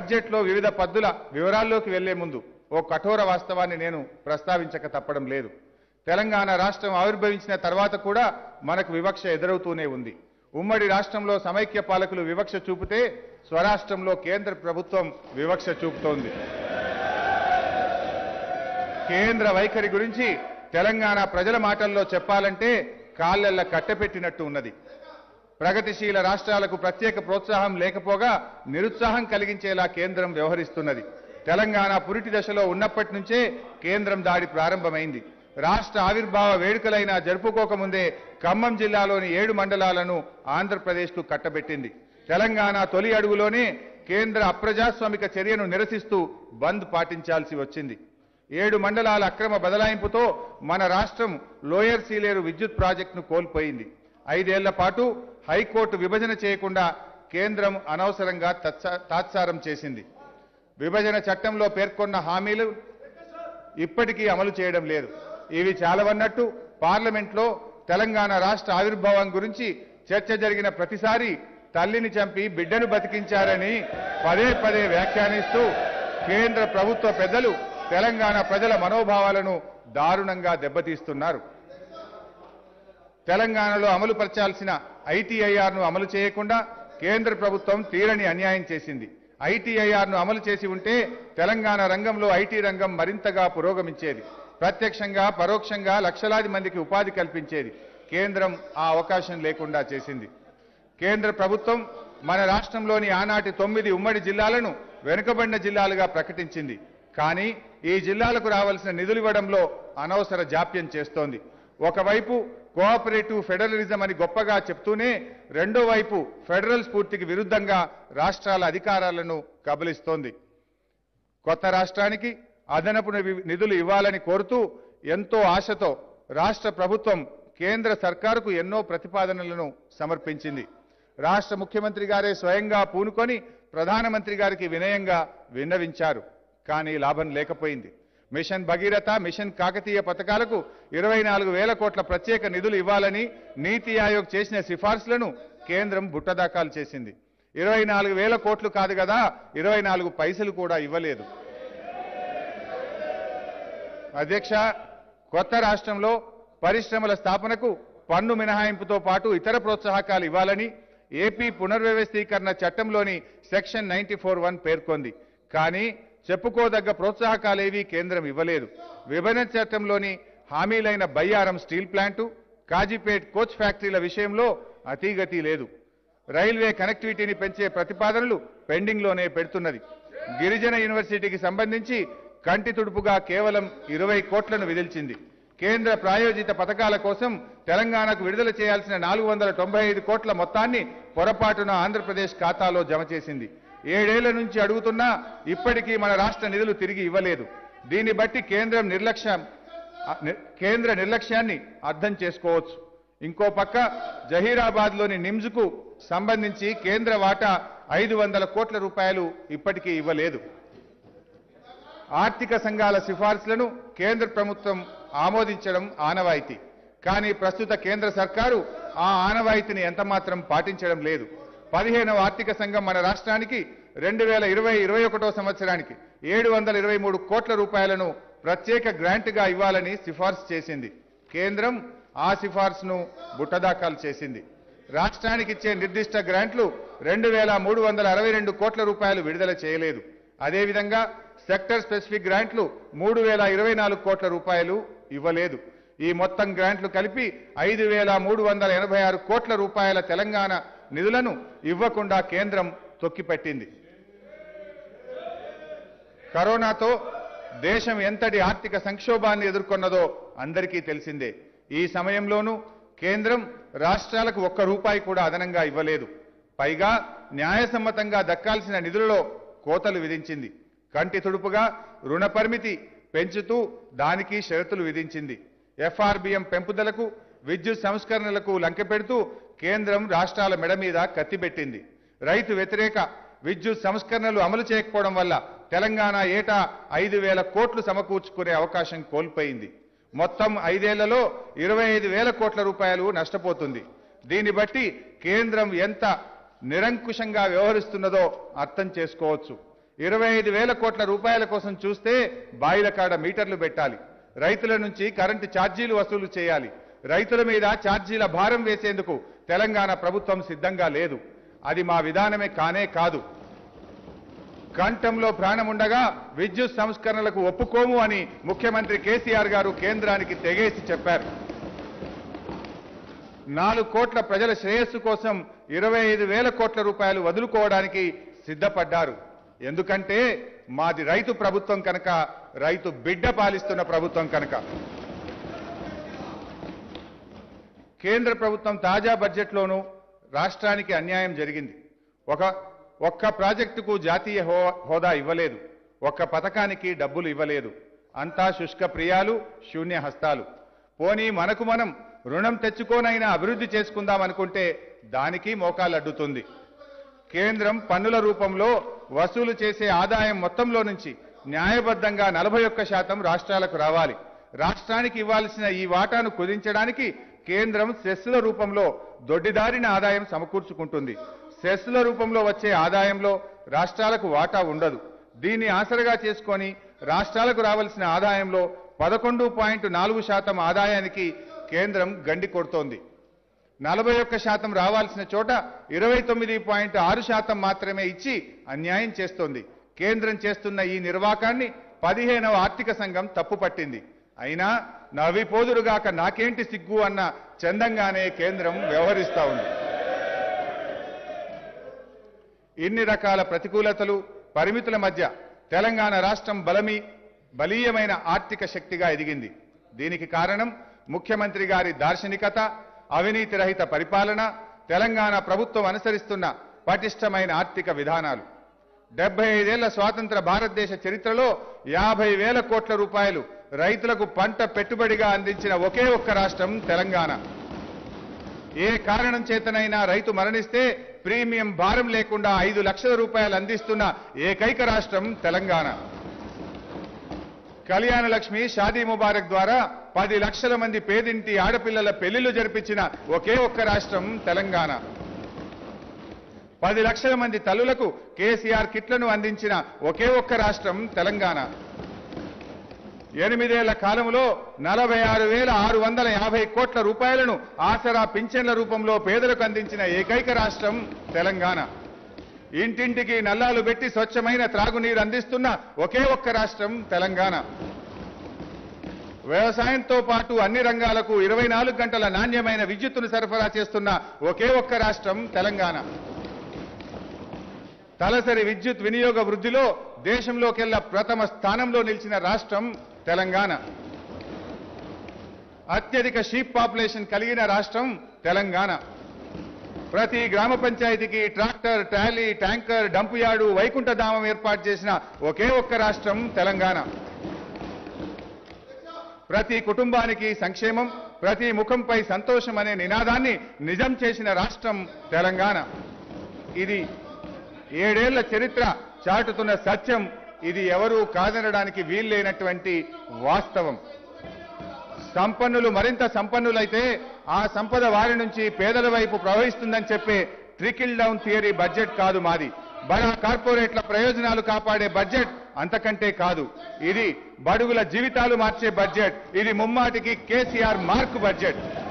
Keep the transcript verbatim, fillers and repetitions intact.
బడ్జెట్లో వివిధ పద్దుల వివరాల్లోకి వెళ్లే ముందు ఓ కఠోర వాస్తవాన్ని నేను ప్రస్తావించక తప్పడం లేదు. తెలంగాణ రాష్ట్రం ఆవిర్భవించిన తర్వాత కూడా మనకు వివక్ష ఎదురవుతూనే ఉంది. ఉమ్మడి రాష్ట్రంలో సమైక్య పాలకులు వివక్ష చూపితే స్వరాష్ట్రంలో కేంద్ర ప్రభుత్వం వివక్ష చూపుతోంది. కేంద్ర వైఖరి గురించి తెలంగాణ ప్రజల మాటల్లో చెప్పాలంటే కాళ్ళెల్ల కట్టెపెట్టినట్టు ఉన్నది. ప్రగతిశీల రాష్ట్రాలకు ప్రత్యేక ప్రోత్సాహం లేకపోగా నిరుత్సాహం కలిగించేలా కేంద్రం వ్యవహరిస్తున్నది. తెలంగాణ పురిటి దశలో ఉన్నప్పటి నుంచే కేంద్రం దాడి ప్రారంభమైంది. రాష్ట్ర ఆవిర్భావ వేడుకలైనా జరుపుకోకముందే ఖమ్మం జిల్లాలోని ఏడు మండలాలను ఆంధ్రప్రదేశ్కు కట్టబెట్టింది. తెలంగాణ తొలి అడుగులోనే కేంద్ర అప్రజాస్వామిక చర్యను నిరసిస్తూ బంద్ పాటించాల్సి వచ్చింది. ఏడు మండలాల అక్రమ బదలాయింపుతో మన రాష్ట్రం లోయర్ సీలేరు విద్యుత్ ప్రాజెక్టును కోల్పోయింది. ఐదేళ్ల పాటు హైకోర్టు విభజన చేయకుండా కేంద్రం అనవసరంగా తాత్సారం చేసింది. విభజన చట్టంలో పేర్కొన్న హామీలు ఇప్పటికీ అమలు చేయడం లేదు. ఇవి చాలవన్నట్టు పార్లమెంట్లో తెలంగాణ రాష్ట్ర ఆవిర్భావం గురించి చర్చ జరిగిన ప్రతిసారి తల్లిని చంపి బిడ్డను బతికించారని పదే పదే వ్యాఖ్యానిస్తూ కేంద్ర ప్రభుత్వ పెద్దలు తెలంగాణ ప్రజల మనోభావాలను దారుణంగా దెబ్బతీస్తున్నారు. తెలంగాణలో అమలు పరచాల్సిన ఐటీఐఆర్ను అమలు చేయకుండా కేంద్ర ప్రభుత్వం తీరని అన్యాయం చేసింది. ఐటీఐఆర్ను అమలు చేసి ఉంటే తెలంగాణ రంగంలో ఐటీ రంగం మరింతగా పురోగమించేది. ప్రత్యక్షంగా పరోక్షంగా లక్షలాది మందికి ఉపాధి కల్పించేది. కేంద్రం ఆ అవకాశం లేకుండా చేసింది. కేంద్ర ప్రభుత్వం మన రాష్ట్రంలోని ఆనాటి తొమ్మిది ఉమ్మడి జిల్లాలను వెనుకబడిన జిల్లాలుగా ప్రకటించింది. కానీ ఈ జిల్లాలకు రావాల్సిన నిధులు ఇవ్వడంలో అనవసర జాప్యం చేస్తోంది. ఒకవైపు కోఆపరేటివ్ ఫెడరలిజం అని గొప్పగా చెప్తూనే రెండో వైపు ఫెడరల్ స్ఫూర్తికి విరుద్ధంగా రాష్ట్రాల అధికారాలను కబలిస్తోంది. కొత్త రాష్ట్రానికి అదనపు నిధులు ఇవ్వాలని కోరుతూ ఎంతో ఆశతో రాష్ట్ర ప్రభుత్వం కేంద్ర సర్కారుకు ఎన్నో ప్రతిపాదనలను సమర్పించింది. రాష్ట్ర ముఖ్యమంత్రి గారే స్వయంగా పూనుకొని ప్రధానమంత్రి గారికి వినయంగా విన్నవించారు. కానీ లాభం లేకపోయింది. మిషన్ భగీరథ, మిషన్ కాకతీయ పథకాలకు ఇరవై నాలుగు వేల కోట్ల ప్రత్యేక నిధులు ఇవ్వాలని నీతి ఆయోగ్ చేసిన సిఫార్సులను కేంద్రం బుట్టదాఖలు చేసింది. ఇరవై నాలుగు వేల కోట్లు కాదు కదా, ఇరవై నాలుగు పైసలు కూడా ఇవ్వలేదు. అధ్యక్ష, కొత్త రాష్ట్రంలో పరిశ్రమల స్థాపనకు పన్ను మినహాయింపుతో పాటు ఇతర ప్రోత్సాహకాలు ఇవ్వాలని ఏపీ పునర్వ్యవస్థీకరణ చట్టంలోని సెక్షన్ నైన్టీ ఫోర్ వన్ పేర్కొంది. కానీ చెప్పుకోదగ్గ ప్రోత్సాహకాలేవీ కేంద్రం ఇవ్వలేదు. విభజన చట్టంలోని హామీలైన Bayyaram steel plant, Kazipet coach ఫ్యాక్టరీల విషయంలో అతీగతి లేదు. రైల్వే కనెక్టివిటీని పెంచే ప్రతిపాదనలు పెండింగ్లోనే పెడుతున్నది. గిరిజన యూనివర్సిటీకి సంబంధించి కంటి తుడుపుగా కేవలం ఇరవై కోట్లను విధిల్చింది. కేంద్ర ప్రాయోజిత పథకాల కోసం తెలంగాణకు విడుదల చేయాల్సిన నాలుగు వందల తొంభై ఐదు కోట్ల మొత్తాన్ని పొరపాటున ఆంధ్రప్రదేశ్ ఖాతాలో జమ చేసింది. ఏడేళ్ల నుంచి అడుగుతున్నా ఇప్పటికీ మన రాష్ట్ర నిధులు తిరిగి ఇవ్వలేదు. దీన్ని బట్టి కేంద్రం నిర్లక్ష్యం కేంద్ర నిర్లక్ష్యాన్ని అర్థం చేసుకోవచ్చు. ఇంకో పక్క జహీరాబాద్లోని నిమ్స్కు సంబంధించి కేంద్ర వాటా ఐదు వందల కోట్ల రూపాయలు ఇప్పటికీ ఇవ్వలేదు. ఆర్థిక సంఘాల సిఫార్సులను కేంద్ర ప్రభుత్వం ఆమోదించడం ఆనవాయితీ. కానీ ప్రస్తుత కేంద్ర సర్కారు ఆ ఆనవాయితీని ఎంతమాత్రం పాటించడం లేదు. పదిహేనవ ఆర్థిక సంఘం మన రాష్ట్రానికి రెండు వేల ఇరవై ఇరవై ఒకటో సంవత్సరానికి ఏడు వందల ఇరవై మూడు కోట్ల రూపాయలను ప్రత్యేక గ్రాంట్గా ఇవ్వాలని సిఫార్సు చేసింది. కేంద్రం ఆ సిఫార్సును బుట్టదాఖలు చేసింది. రాష్ట్రానికి ఇచ్చే నిర్దిష్ట గ్రాంట్లు రెండు వేల మూడు వందల అరవై రెండు కోట్ల రూపాయలు విడుదల చేయలేదు. అదేవిధంగా సెక్టర్ స్పెసిఫిక్ గ్రాంట్లు మూడు వేల ఇరవై నాలుగు కోట్ల రూపాయలు ఇవ్వలేదు. ఈ మొత్తం గ్రాంట్లు కలిపి ఐదు వేల మూడు వందల ఎనభై ఆరు కోట్ల రూపాయల తెలంగాణ నిధులను ఇవ్వకుండా కేంద్రం తొక్కిపెట్టింది. కరోనాతో దేశం ఎంతటి ఆర్థిక సంక్షోభాన్ని ఎదుర్కొన్నదో అందరికీ తెలిసిందే. ఈ సమయంలోనూ కేంద్రం రాష్ట్రాలకు ఒక్క రూపాయి కూడా అదనంగా ఇవ్వలేదు. పైగా న్యాయసమ్మతంగా దక్కాల్సిన నిధులలో కోతలు విధించింది. కంటి తుడుపుగా రుణ పరిమితి పెంచుతూ దానికి షరతులు విధించింది. ఎఫ్ఆర్బిఎం పెంపుదలకు, విద్యుత్ సంస్కరణలకు లంకెపెడుతూ కేంద్రం రాష్ట్రాల మెడ మీద కత్తిపెట్టింది. రైతు వ్యతిరేక విద్యుత్ సంస్కరణలు అమలు చేయకపోవడం వల్ల తెలంగాణ ఏటా ఐదు వేల కోట్లు సమకూర్చుకునే అవకాశం కోల్పోయింది. మొత్తం ఐదేళ్లలో ఇరవై ఐదు వేల కోట్ల రూపాయలు నష్టపోతుంది. దీన్ని బట్టి కేంద్రం ఎంత నిరంకుశంగా వ్యవహరిస్తున్నదో అర్థం చేసుకోవచ్చు. ఇరవై ఐదు వేల కోట్ల రూపాయల కోసం చూస్తే బాయిల కాడ మీటర్లు పెట్టాలి, రైతుల నుంచి కరెంటు ఛార్జీలు వసూలు చేయాలి, రైతుల మీద ఛార్జీల భారం వేసేందుకు తెలంగాణ ప్రభుత్వం సిద్ధంగా లేదు. అది మా విధానమే కానే కాదు. కంఠంలో ప్రాణముండగా విద్యుత్ సంస్కరణలకు ఒప్పుకోము అని ముఖ్యమంత్రి కేసీఆర్ గారు కేంద్రానికి తెగేసి చెప్పారు. నాలుగు కోట్ల ప్రజల శ్రేయస్సు కోసం ఇరవై ఐదు వేల కోట్ల రూపాయలు వదులుకోవడానికి సిద్ధపడ్డారు. ఎందుకంటే మాది రైతు ప్రభుత్వం కనుక, రైతు బిడ్డ పాలిస్తున్న ప్రభుత్వం కనుక. కేంద్ర ప్రభుత్వం తాజా బడ్జెట్లోనూ రాష్ట్రానికి అన్యాయం జరిగింది. ఒక ఒక్క ప్రాజెక్టుకు జాతీయ హోదా ఇవ్వలేదు, ఒక్క పథకానికి డబ్బులు ఇవ్వలేదు. అంతా శుష్క ప్రియాలు, శూన్య హస్తాలు. పోనీ మనకు మనం రుణం తెచ్చుకోనైనా అభివృద్ధి చేసుకుందామనుకుంటే దానికి మోకాలడ్డుతుంది. కేంద్రం పన్నుల రూపంలో వసూలు చేసే ఆదాయం మొత్తంలో నుంచి న్యాయబద్ధంగా నలభై ఒక్క శాతం రాష్ట్రాలకు రావాలి. రాష్ట్రానికి ఇవ్వాల్సిన ఈ వాటాను కుదించడానికి కేంద్రం సెస్ల రూపంలో దొడ్డిదారిన ఆదాయం సమకూర్చుకుంటుంది. సెస్ల రూపంలో వచ్చే ఆదాయంలో రాష్ట్రాలకు వాటా ఉండదు. దీన్ని ఆసరగా చేసుకొని రాష్ట్రాలకు రావాల్సిన ఆదాయంలో పదకొండు పాయింట్ నాలుగు శాతం ఆదాయానికి కేంద్రం గండి కొడుతోంది. నలభై ఒక్క శాతం రావాల్సిన చోట ఇరవై తొమ్మిది పాయింట్ ఆరు శాతం మాత్రమే ఇచ్చి అన్యాయం చేస్తోంది. కేంద్రం చేస్తున్న ఈ నిర్వాకాన్ని పదిహేనవ ఆర్థిక సంఘం తప్పుపట్టింది. అయినా నవ్విపోదురుగాక నాకేంటి సిగ్గు అన్న చందంగానే కేంద్రం వ్యవహరిస్తా ఉంది. ఇన్ని రకాల ప్రతికూలతలు, పరిమితుల మధ్య తెలంగాణ రాష్ట్రం బలమీ బలీయమైన ఆర్థిక శక్తిగా ఎదిగింది. దీనికి కారణం ముఖ్యమంత్రి గారి దార్శనికత, అవినీతి రహిత పరిపాలన, తెలంగాణ ప్రభుత్వం అనుసరిస్తున్న పటిష్టమైన ఆర్థిక విధానాలు. డెబ్బై ఐదేళ్ల స్వాతంత్ర భారతదేశ చరిత్రలో యాభై వేల కోట్ల రూపాయలు రైతులకు పంట పెట్టుబడిగా అందించిన ఒకే ఒక్క రాష్ట్రం తెలంగాణ. ఏ కారణం చేతనైనా రైతు మరణిస్తే ప్రీమియం భారం లేకుండా ఐదు లక్షల రూపాయలు అందిస్తున్న ఏకైక రాష్ట్రం తెలంగాణ. కళ్యాణ లక్ష్మి, షాదీ ముబారక్ ద్వారా పది లక్షల మంది పేదింటి ఆడపిల్లల పెళ్లిళ్లు జరిపించిన ఒకే ఒక్క రాష్ట్రం తెలంగాణ. పది లక్షల మంది తల్లులకు కేసీఆర్ కిట్లను అందించిన ఒకే ఒక్క రాష్ట్రం తెలంగాణ. ఎనిమిదేళ్ల కాలంలో నలభై ఆరు వేల ఆరు వందల యాభై కోట్ల రూపాయలను ఆసరా పింఛన్ల రూపంలో పేదలకు అందించిన ఏకైక రాష్ట్రం తెలంగాణ. ఇంటింటికి నల్లాలు పెట్టి స్వచ్ఛమైన త్రాగునీరు అందిస్తున్న ఒకే ఒక్క రాష్ట్రం తెలంగాణ. వ్యవసాయంతో పాటు అన్ని రంగాలకు ఇరవై నాలుగు గంటల నాణ్యమైన విద్యుత్తును సరఫరా చేస్తున్న ఒకే ఒక్క రాష్ట్రం తెలంగాణ. తలసరి విద్యుత్ వినియోగ వృద్ధిలో దేశంలోకెల్లా ప్రథమ స్థానంలో నిలిచిన రాష్ట్రం తెలంగాణ. అత్యధిక షీప్ పాపులేషన్ కలిగిన రాష్ట్రం తెలంగాణ. ప్రతి గ్రామ పంచాయతీకి tractor, trolley, tanker, dump yard, వైకుంఠధామం ఏర్పాటు చేసిన ఒకే ఒక్క రాష్ట్రం తెలంగాణ. ప్రతి కుటుంబానికి సంక్షేమం, ప్రతి ముఖంపై సంతోషం అనే నినాదాన్ని నిజం చేసిన రాష్ట్రం తెలంగాణ. ఇది ఏడేళ్ల చరిత్ర చాటుతున్న సత్యం. ఇది ఎవరూ కాదనడానికి వీల్లేనటువంటి వాస్తవం. సంపన్నులు మరింత సంపన్నులైతే ఆ సంపద వారి నుంచి పేదల వైపు ప్రవహిస్తుందని చెప్పే ట్రికిల్ డౌన్ థియరీ బడ్జెట్ కాదు మాది. బడా కార్పొరేట్ల ప్రయోజనాలు కాపాడే బడ్జెట్ అంతకంటే కాదు. ఇది బడుగుల జీవితాలు మార్చే బడ్జెట్. ఇది ముమ్మాటికి కేసీఆర్ మార్క్ బడ్జెట్.